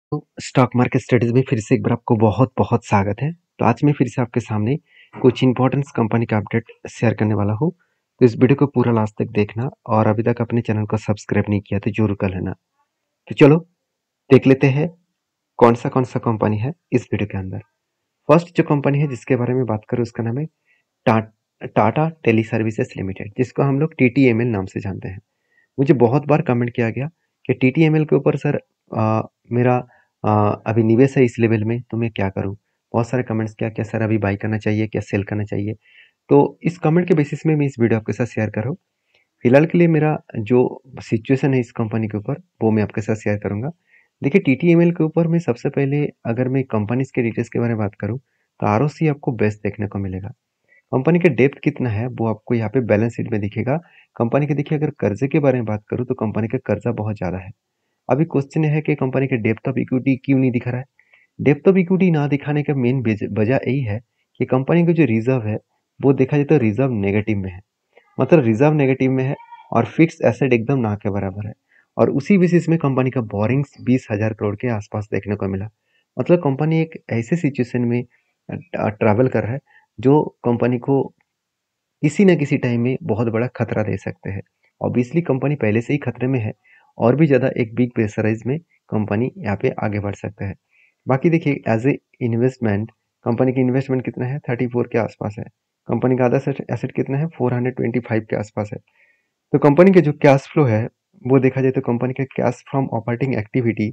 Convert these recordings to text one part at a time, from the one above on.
तो stock market studies में फिर से एक बार आपको बहुत बहुत स्वागत है। तो आज मैं फिर से आपके सामने कुछ इंपॉर्टेंट कंपनी का अपडेट शेयर करने वाला हूँ। तो इस वीडियो को पूरा लास्ट तक देखना और अभी तक अपने चैनल को सब्सक्राइब नहीं किया तो जरूर कर लेना। तो चलो देख लेते हैं कौन सा कंपनी है इस वीडियो के अंदर। फर्स्ट जो कंपनी है जिसके बारे में बात करूँ उसका नाम है टा, टाटा टेली सर्विसेज लिमिटेड, जिसको हम लोग TTML नाम से जानते हैं। मुझे बहुत बार कमेंट किया गया कि TTML के ऊपर सर मेरा अभी निवेश है इस लेवल में, तो मैं क्या करूं। बहुत सारे कमेंट्स किया क्या सर अभी बाई करना चाहिए, क्या सेल करना चाहिए। तो इस कमेंट के बेसिस में मैं इस वीडियो आपके साथ शेयर कर रहा हूँ। फिलहाल के लिए मेरा जो सिचुएशन है इस कंपनी के ऊपर वो मैं आपके साथ शेयर करूंगा। देखिए TTML के ऊपर मैं सबसे पहले अगर मैं कंपनीज के डिटेल्स के बारे में बात करूँ तो ROC आपको बेस्ट देखने को मिलेगा। कंपनी का डेप्थ कितना है वो आपको यहाँ पे बैलेंस शीट में दिखेगा। कंपनी के देखिए अगर कर्जे के बारे में बात करूँ तो कंपनी का कर्जा बहुत ज़्यादा है। अभी क्वेश्चन है कि कंपनी के डेप्थ ऑफ इक्विटी क्यों नहीं दिखा रहा है। डेप्थ ऑफ इक्विटी ना दिखाने का मेन वजह यही है कि कंपनी का जो रिजर्व है वो देखा जाए तो रिजर्व नेगेटिव में है। मतलब रिजर्व नेगेटिव में है और फिक्स एसेट एकदम ना के बराबर है। और उसी बेसिस में कंपनी का बोरिंग्स 20,000 करोड़ के आसपास देखने को मिला। मतलब कंपनी एक ऐसे सिचुएशन में ट्रैवल कर रहा है जो कंपनी को किसी न किसी टाइम में बहुत बड़ा खतरा दे सकते हैं। ऑब्वियसली कंपनी पहले से ही खतरे में है और भी ज़्यादा एक बिग प्रेशराइज में कंपनी यहाँ पे आगे बढ़ सकता है। बाकी देखिए एज ए इन्वेस्टमेंट कंपनी की इन्वेस्टमेंट कितना है 34 के आसपास है। कंपनी का आधा एसेट कितना है 425 के आसपास है। तो कंपनी के जो कैश फ्लो है वो देखा जाए तो कंपनी का कैश फ्रॉम ऑपरेटिंग एक्टिविटी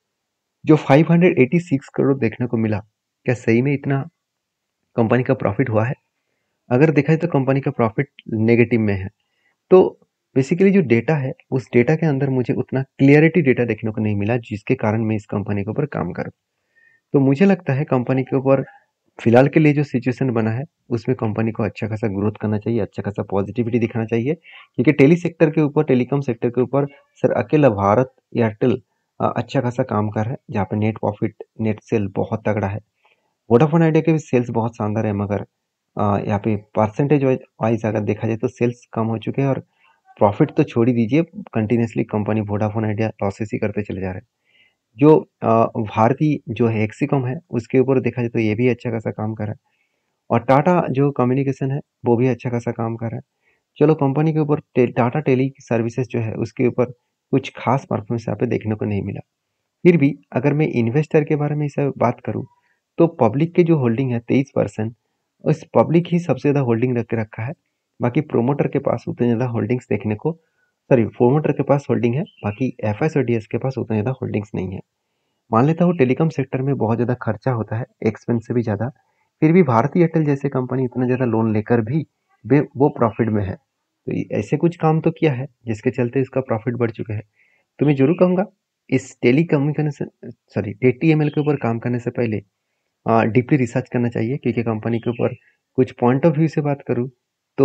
जो 586 करोड़ देखने को मिला। क्या सही में इतना कंपनी का प्रॉफिट हुआ है? अगर देखा जाए तो कंपनी का प्रॉफिट नेगेटिव में है। तो बेसिकली जो डेटा है उस डेटा के अंदर मुझे उतना क्लियरिटी डेटा देखने को नहीं मिला जिसके कारण मैं इस कंपनी के ऊपर काम करूं। तो मुझे लगता है कंपनी के ऊपर फिलहाल के लिए जो सिचुएशन बना है उसमें कंपनी को अच्छा खासा ग्रोथ करना चाहिए, अच्छा खासा पॉजिटिविटी दिखाना चाहिए। क्योंकि टेली सेक्टर के ऊपर टेलीकॉम सेक्टर के ऊपर सर अकेला भारत एयरटेल अच्छा खासा काम कर रहा है, जहाँ पे नेट प्रॉफिट नेट सेल बहुत तगड़ा है। वोडाफोन आइडिया के भी सेल्स बहुत शानदार है, मगर यहाँ पे परसेंटेज वाइज अगर देखा जाए तो सेल्स कम हो चुके हैं और प्रॉफिट तो छोड़ ही दीजिए। Continuously company Vodafone Idea losses ही करते चले जा रहे हैं। जो भारती जो है एक्सिकॉम है उसके ऊपर देखा जाए तो ये भी अच्छा खासा काम कर रहा है और टाटा जो कम्युनिकेशन है वो भी अच्छा खासा काम कर रहा है। चलो कंपनी के ऊपर टाटा टेली सर्विसेज जो है उसके ऊपर कुछ खास परफॉर्मेंस यहाँ पे देखने को नहीं मिला। फिर भी अगर मैं इन्वेस्टर के बारे में इसे बात करूँ तो पब्लिक के जो होल्डिंग है 23%, उस पब्लिक ही सबसे ज़्यादा होल्डिंग रख के रखा है। बाकी प्रोमोटर के पास उतने ज़्यादा होल्डिंग्स देखने को, सॉरी प्रोमोटर के पास होल्डिंग है, बाकी एफएस और डीएस के पास उतने ज़्यादा होल्डिंग्स नहीं है। मान लेता हूँ टेलीकॉम सेक्टर में बहुत ज़्यादा खर्चा होता है, एक्सपेंस से भी ज़्यादा। फिर भी भारती एयरटेल जैसे कंपनी इतना ज़्यादा लोन लेकर भी वे वो प्रॉफिट में है। तो ऐसे कुछ काम तो किया है जिसके चलते इसका प्रॉफिट बढ़ चुका है। तो मैं जरूर कहूँगा इस टेली कम्युनिकेशन सॉरी टीटीएमएल के ऊपर काम करने से पहले डीपली रिसर्च करना चाहिए। क्योंकि कंपनी के ऊपर कुछ पॉइंट ऑफ व्यू से बात करूँ तो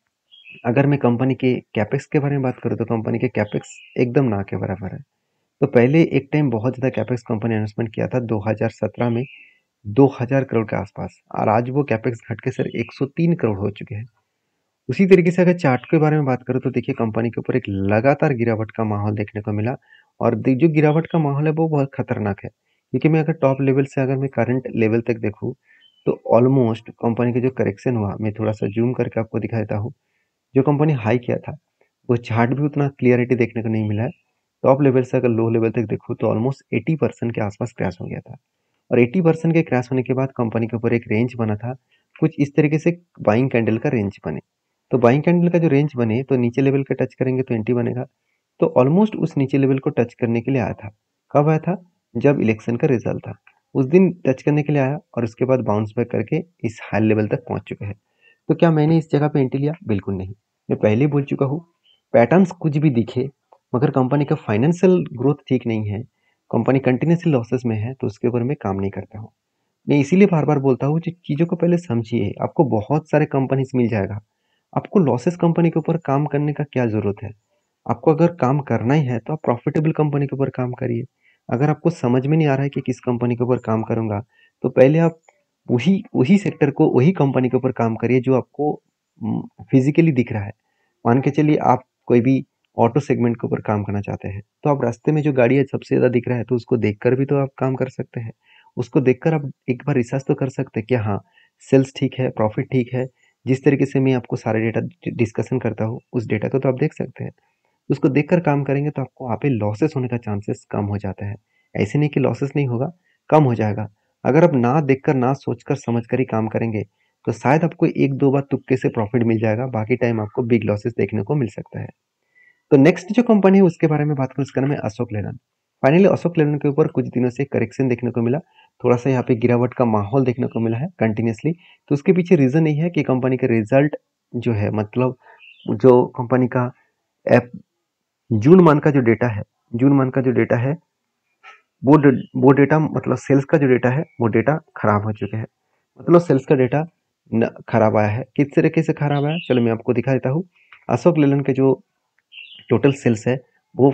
अगर मैं कंपनी के कैपेक्स के बारे में बात करूँ तो कंपनी के कैपेक्स एकदम ना के बराबर है। तो पहले एक टाइम बहुत ज़्यादा कैपेक्स कंपनी अनाउंसमेंट किया था 2017 में 2000 करोड़ के आसपास, और आज वो कैपेक्स घट के सर 103 करोड़ हो चुके हैं। उसी तरीके से अगर चार्ट के बारे में बात करूँ तो देखिए कंपनी के ऊपर एक लगातार गिरावट का माहौल देखने को मिला और जो गिरावट का माहौल है वो बहुत खतरनाक है। क्योंकि मैं अगर टॉप लेवल से अगर मैं करंट लेवल तक देखूँ तो ऑलमोस्ट कंपनी का जो करेक्शन हुआ, मैं थोड़ा सा जूम करके आपको दिखा देता हूँ। जो कंपनी हाई किया था वो चार्ट भी उतना क्लियरिटी देखने को नहीं मिला है। टॉप लेवल से अगर लो लेवल तक देखूँ तो ऑलमोस्ट 80% के आसपास क्रैश हो गया था। और 80% के क्रैश होने के बाद कंपनी के ऊपर एक रेंज बना था, कुछ इस तरीके से बाइंग कैंडल का रेंज बने। तो बाइंग कैंडल का जो रेंज बने तो नीचे लेवल का टच करेंगे तो एंट्री बनेगा। तो ऑलमोस्ट उस नीचे लेवल को टच करने के लिए आया था। कब आया था? जब इलेक्शन का रिजल्ट था उस दिन टच करने के लिए आया और उसके बाद बाउंस बैक करके इस हाई लेवल तक पहुंच चुके हैं। तो क्या मैंने इस जगह पे एंट्री लिया? बिल्कुल नहीं। मैं पहले ही बोल चुका हूँ, पैटर्न्स कुछ भी दिखे मगर कंपनी का फाइनेंशियल ग्रोथ ठीक नहीं है, कंपनी कंटिन्यूसली लॉसेस में है, तो उसके ऊपर मैं काम नहीं करता हूँ। मैं इसीलिए बार बार बोलता हूँ चीज़ों को पहले समझिए। आपको बहुत सारे कंपनीज मिल जाएगा, आपको लॉसेस कंपनी के ऊपर काम करने का क्या ज़रूरत है। आपको अगर काम करना ही है तो आप प्रॉफिटेबल कंपनी के ऊपर काम करिए। अगर आपको समझ में नहीं आ रहा है कि किस कंपनी के ऊपर काम करूँगा, तो पहले आप वही वही सेक्टर को वही कंपनी के ऊपर काम करिए जो आपको फिजिकली दिख रहा है। मान के चलिए आप कोई भी ऑटो सेगमेंट के ऊपर काम करना चाहते हैं, तो आप रास्ते में जो गाड़ी है सबसे ज़्यादा दिख रहा है तो उसको देखकर भी तो आप काम कर सकते हैं। उसको देखकर आप एक बार रिसर्च तो कर सकते हैं कि हाँ, सेल्स ठीक है, प्रॉफिट ठीक है। जिस तरीके से मैं आपको सारे डेटा डिस्कशन करता हूँ, उस डेटा को तो आप देख सकते हैं। उसको देखकर काम करेंगे तो आपको वहाँ पे लॉसेस होने का चांसेस कम हो जाता है। ऐसे नहीं कि लॉसेस नहीं होगा, कम हो जाएगा। अगर आप ना देखकर, ना सोचकर, समझकर ही काम करेंगे, तो शायद आपको 1-2 बार तुक्के से प्रॉफिट मिल जाएगा, बाकी टाइम आपको बिग लॉसेस देखने को मिल सकता है। तो नेक्स्ट जो कंपनी है उसके बारे में बात करूँ, उसका नाम है अशोक लेलैंड। फाइनली अशोक लेलैंड के ऊपर कुछ दिनों से करेक्शन देखने को मिला। थोड़ा-सा यहाँ पे गिरावट का माहौल देखने को मिला है कंटिन्यूअसली। तो उसके पीछे रीज़न यही है कि कंपनी का रिज़ल्ट जो है, मतलब जो कंपनी का एप जून मंथ का जो डेटा है, जून मंथ का जो डेटा है, वो डेटा, मतलब सेल्स का जो डेटा है, वो डेटा खराब हो चुके हैं। मतलब सेल्स का डेटा खराब आया है। किस तरीके से खराब आया, चलो मैं आपको दिखा देता हूँ। अशोक लेलैंड के जो टोटल सेल्स है वो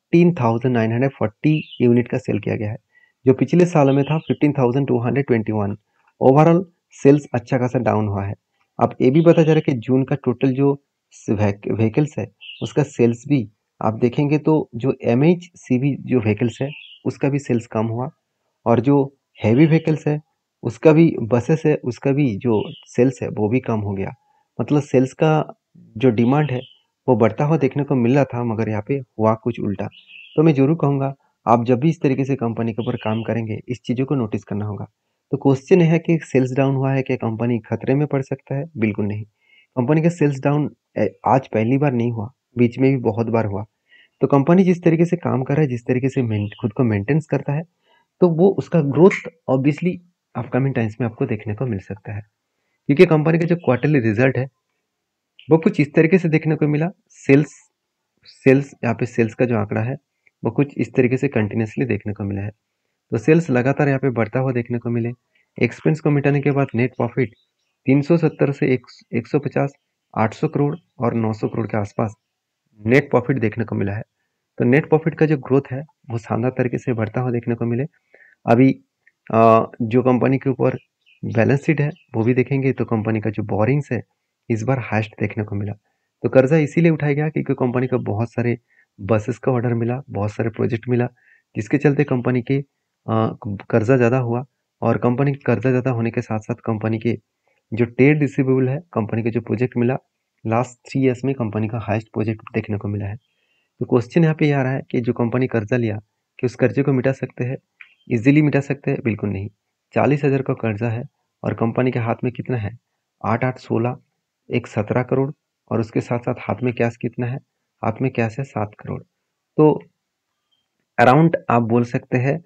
14,940 यूनिट का सेल किया गया है, जो पिछले साल में था 15,221। ओवरऑल सेल्स अच्छा खासा डाउन हुआ है। अब ये भी पता चला कि जून का टोटल जो व्हीकल्स है उसका सेल्स भी आप देखेंगे तो जो MHCV जो व्हीकल्स है उसका भी सेल्स कम हुआ, और जो हैवी व्हीकल्स है उसका भी, बसेस है उसका भी जो सेल्स है वो भी कम हो गया। मतलब सेल्स का जो डिमांड है वो बढ़ता हुआ देखने को मिल रहा था, मगर यहाँ पे हुआ कुछ उल्टा। तो मैं जरूर कहूँगा, आप जब भी इस तरीके से कंपनी के ऊपर काम करेंगे इस चीज़ों को नोटिस करना होगा। तो क्वेश्चन है कि सेल्स डाउन हुआ है, क्या कंपनी खतरे में पड़ सकता है? बिल्कुल नहीं। कंपनी का सेल्स डाउन आज पहली बार नहीं हुआ, बीच में भी बहुत बार हुआ। तो कंपनी जिस तरीके से काम कर रहा है, जिस तरीके से खुद को मेंटेन्स करता है, तो वो उसका ग्रोथ ऑब्वियसली अपकमिंग टाइम्स में आपको देखने को मिल सकता है। क्योंकि कंपनी का जो क्वार्टरली रिजल्ट है वो कुछ इस तरीके से देखने को मिला। सेल्स सेल्स यहाँ पे सेल्स का जो आंकड़ा है वो कुछ इस तरीके से कंटिन्यूसली देखने को मिला है। तो सेल्स लगातार यहाँ पे बढ़ता हुआ देखने को मिले। एक्सपेंस को मिटाने के बाद नेट प्रॉफिट 370 से 150, 800 करोड़ और 900 करोड़ के आसपास नेट प्रॉफिट देखने को मिला है। तो नेट प्रॉफिट का जो ग्रोथ है वो शानदार तरीके से बढ़ता हुआ देखने को मिले। अभी जो कंपनी के ऊपर बैलेंस शीट है वो भी देखेंगे तो कंपनी का जो बोरिंग्स है इस बार हाईएस्ट देखने को मिला। तो कर्जा इसीलिए उठाया गया क्योंकि कंपनी को बहुत सारे बसेस का ऑर्डर मिला, बहुत सारे प्रोजेक्ट मिला, जिसके चलते कंपनी के कर्जा ज़्यादा हुआ। और कंपनी के कर्जा ज़्यादा होने के साथ साथ कंपनी के जो ट्रेड रिसीवेबल है, कंपनी के जो प्रोजेक्ट मिला, लास्ट 3 ईयर्स में कंपनी का हाईएस्ट प्रोजेक्ट देखने को मिला है। तो क्वेश्चन यहाँ पे ये आ रहा है कि जो कंपनी कर्जा लिया, कि उस कर्जे को मिटा सकते हैं? इजीली मिटा सकते हैं? बिल्कुल नहीं। 40,000 का कर्जा है और कंपनी के हाथ में कितना है? 8-8 16, एक 17 करोड़, और उसके साथ साथ हाथ में कैश कितना है? हाथ में कैश है 7 करोड़। तो अराउंड आप बोल सकते हैं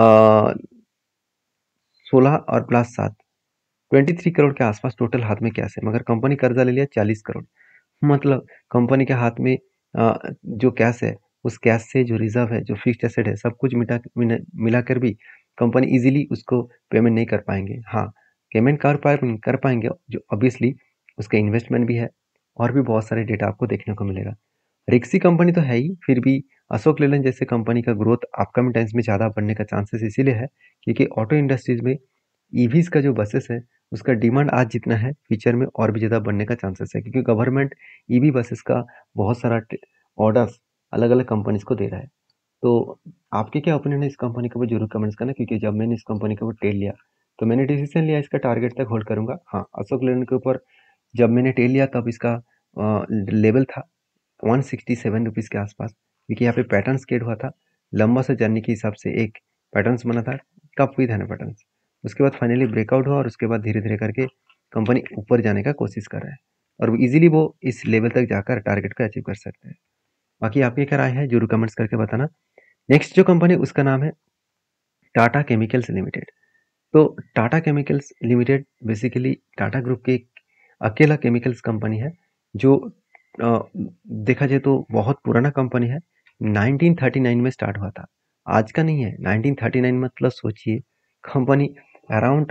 16 और प्लस 7, 23 करोड़ के आसपास टोटल हाथ में कैश है, मगर कंपनी कर्जा ले लिया 40 करोड़। मतलब कंपनी के हाथ में जो कैश है, उस कैश से जो रिजर्व है, जो फिक्स्ड एसेट है, सब कुछ मिलाकर भी कंपनी इजीली उसको पेमेंट नहीं कर पाएंगे। हाँ, पेमेंट कर पाएंगे, जो ऑब्वियसली उसका इन्वेस्टमेंट भी है, और भी बहुत सारे डेटा आपको देखने को मिलेगा। रिक्सी कंपनी तो है ही, फिर भी अशोक लेलैंड जैसे कंपनी का ग्रोथ अपकमिंग टाइम्स में ज़्यादा बढ़ने का चांसेस इसीलिए है क्योंकि ऑटो इंडस्ट्रीज में ईवीज का जो बसेस है उसका डिमांड आज जितना है फ्यूचर में और भी ज़्यादा बढ़ने का चांसेस है, क्योंकि गवर्नमेंट ईवी बसेस का बहुत सारा ऑर्डर्स अलग अलग कंपनीज को दे रहा है। तो आपके क्या ओपिनियन है इस कंपनी के ऊपर जरूर कमेंट्स करना, क्योंकि जब मैंने इस कंपनी के ऊपर टेल लिया तो मैंने डिसीजन लिया इसका टारगेट तक होल्ड करूंगा। हाँ, अशोक लेलैंड के ऊपर जब मैंने टेल लिया तब इसका लेवल था 167 रुपीज़ के आसपास, क्योंकि यहाँ पे पैटर्न स्केड हुआ था, लंबा सा जर्नी के हिसाब से एक पैटर्न्स बना था, टफ हुई था ना पैटर्न्स। उसके बाद फाइनली ब्रेकआउट हुआ और उसके बाद धीरे धीरे करके कंपनी ऊपर जाने का कोशिश कर रहा है, और इजीली वो इस लेवल तक जाकर टारगेट को अचीव कर सकते हैं। बाकी आपकी क्या राय है जरूर कमेंट्स करके बताना। नेक्स्ट जो कंपनी उसका नाम है टाटा केमिकल्स लिमिटेड। तो Tata chemicals limited basically Tata group की एक अकेला केमिकल्स कंपनी है, जो देखा जाए तो बहुत पुराना कंपनी है। 1939 में स्टार्ट हुआ था, आज का नहीं है। 1939 मतलब सोचिए, कंपनी अराउंड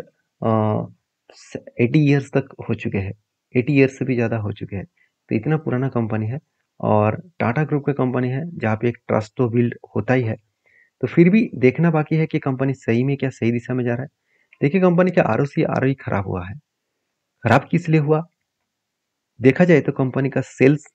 80 ईयर्स तक हो चुके हैं, 80 ईयर्स से भी ज़्यादा हो चुके हैं। तो इतना पुराना कंपनी है, और टाटा ग्रुप का कंपनी है जहाँ पे एक ट्रस्ट तो बिल्ड होता ही है। तो फिर भी देखना बाकी है कि कंपनी सही में क्या सही दिशा में जा रहा है। देखिए, कंपनी का ROI खराब हुआ है। खराब किस लिए हुआ? देखा जाए तो कंपनी का सेल्स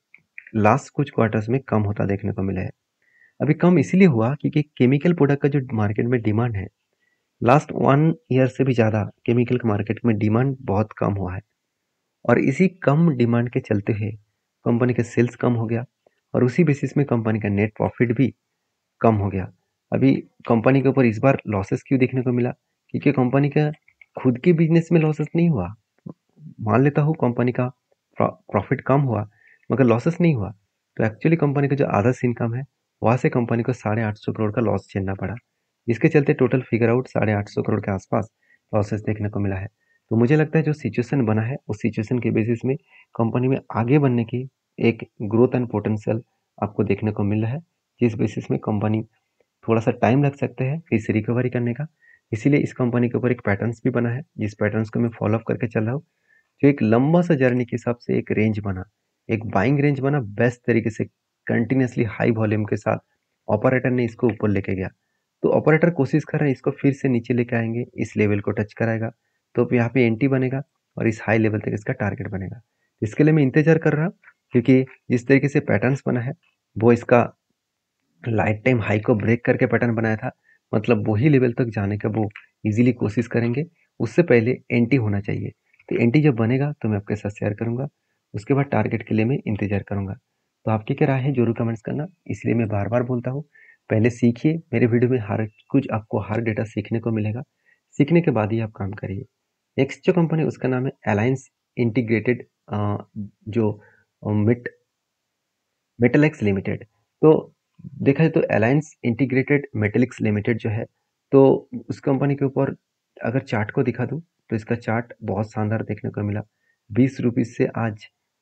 लास्ट कुछ क्वार्टर्स में कम होता देखने को मिला है। अभी कम इसलिए हुआ क्योंकि केमिकल प्रोडक्ट का जो मार्केट में डिमांड है, लास्ट 1 ईयर से भी ज़्यादा केमिकल के मार्केट में डिमांड बहुत कम हुआ है और इसी कम डिमांड के चलते हुए कंपनी का सेल्स कम हो गया और उसी बेसिस में कंपनी का नेट प्रॉफिट भी कम हो गया। अभी कंपनी के ऊपर इस बार लॉसेस क्यों देखने को मिला? क्योंकि कंपनी का खुद के बिजनेस में लॉसेस नहीं हुआ। मान लेता हूँ कंपनी का प्रॉफिट कम हुआ मगर लॉसेस नहीं हुआ, तो एक्चुअली कंपनी का जो अदर्स इनकम है वहाँ से कंपनी को 850 करोड़ का लॉस झेलना पड़ा। इसके चलते टोटल फिगर आउट 850 करोड़ के आसपास लॉसेस देखने को मिला है। तो मुझे लगता है जो सिचुएशन बना है उस सिचुएशन के बेसिस में कंपनी में आगे बढ़ने की एक ग्रोथ एंड पोटेंशियल आपको देखने को मिल रहा है, जिस बेसिस में कंपनी थोड़ा सा टाइम लग सकता है इस रिकवरी करने का। इसीलिए इस कंपनी के ऊपर एक पैटर्न्स भी बना है, जिस पैटर्न्स को मैं फॉलो अप करके चल रहा हूँ। जो एक लंबा सा जर्नी के हिसाब से एक रेंज बना, एक बाइंग रेंज बना बेस्ट तरीके से, कंटिन्यूसली हाई वॉल्यूम के साथ ऑपरेटर ने इसको ऊपर लेके गया। तो ऑपरेटर कोशिश कर रहे हैं इसको फिर से नीचे लेके आएंगे, इस लेवल को टच कराएगा तो यहाँ पे एंटी बनेगा और इस हाई लेवल तक इसका टारगेट बनेगा। इसके लिए मैं इंतजार कर रहा हूँ क्योंकि जिस तरीके से पैटर्न्स बना है वो इसका लाइफ टाइम हाई को ब्रेक करके पैटर्न बनाया था, मतलब वही लेवल तक जाने का वो इजीली कोशिश करेंगे। उससे पहले एंटी होना चाहिए, तो एंटी जब बनेगा तो मैं आपके साथ शेयर करूंगा। उसके बाद टारगेट के लिए मैं इंतजार करूंगा। तो आपकी क्या राय है जरूर कमेंट्स करना। इसलिए मैं बार बार बोलता हूँ, पहले सीखिए। मेरे वीडियो में हर कुछ आपको हर डेटा सीखने को मिलेगा, सीखने के बाद ही आप काम करिए। नेक्स्ट जो कंपनी उसका नाम है अलायंस इंटीग्रेटेड, जो मिट मेटलेक्स लिमिटेड। तो देखा जाए तो अलायंस इंटीग्रेटेड मेटलिक्स लिमिटेड जो है, तो उस कंपनी के ऊपर अगर चार्ट को दिखा दूं तो इसका चार्ट बहुत शानदार देखने को मिला। 20 रुपीज़ से आज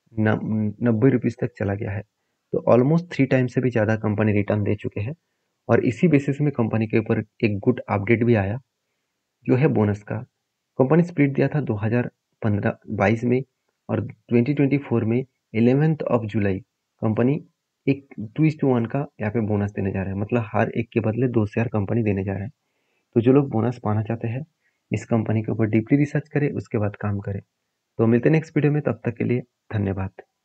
90 रुपीज़ तक चला गया है। तो ऑलमोस्ट 3 टाइम से भी ज़्यादा कंपनी रिटर्न दे चुके हैं और इसी बेसिस में कंपनी के ऊपर एक गुड अपडेट भी आया जो है बोनस का। कंपनी स्प्लिट दिया था 2015-22 में और 2024 में 11th ऑफ जुलाई कंपनी एक 2:1 का यहाँ पे बोनस देने जा रहा है, मतलब हर एक के बदले 2 शेयर कंपनी देने जा रहा है। तो जो लोग बोनस पाना चाहते हैं इस कंपनी के ऊपर डीपली रिसर्च करें, उसके बाद काम करें। तो मिलते हैं नेक्स्ट वीडियो में, तब तक के लिए धन्यवाद।